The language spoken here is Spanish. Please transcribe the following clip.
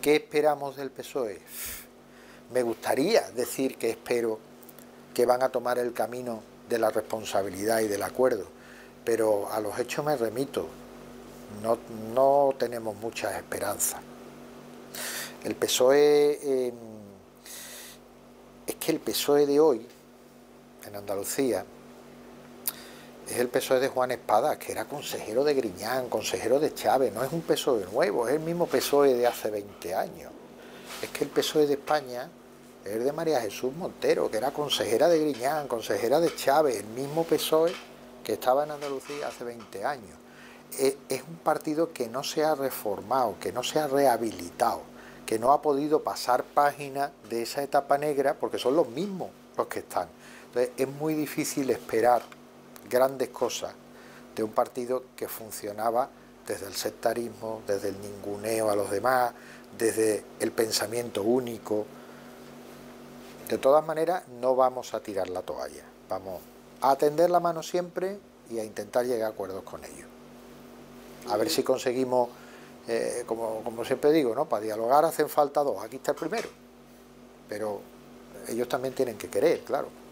¿Qué esperamos del PSOE? Me gustaría decir que espero que van a tomar el camino de la responsabilidad y del acuerdo, pero a los hechos me remito. No tenemos muchas esperanzas. El PSOE, es que el PSOE de hoy, en Andalucía, es el PSOE de Juan Espadas, que era consejero de Griñán, consejero de Chávez. No es un PSOE nuevo, es el mismo PSOE de hace 20 años. Es que el PSOE de España es de María Jesús Montero, que era consejera de Griñán, consejera de Chávez, el mismo PSOE que estaba en Andalucía hace 20 años. Es un partido que no se ha reformado, que no se ha rehabilitado, que no ha podido pasar página de esa etapa negra, porque son los mismos los que están. Entonces es muy difícil esperar grandes cosas de un partido que funcionaba desde el sectarismo, desde el ninguneo a los demás, desde el pensamiento único. De todas maneras, no vamos a tirar la toalla, vamos a tender la mano siempre y a intentar llegar a acuerdos con ellos. A ver si conseguimos, como siempre digo, ¿no? Para dialogar hacen falta dos, aquí está el primero, pero ellos también tienen que querer, claro.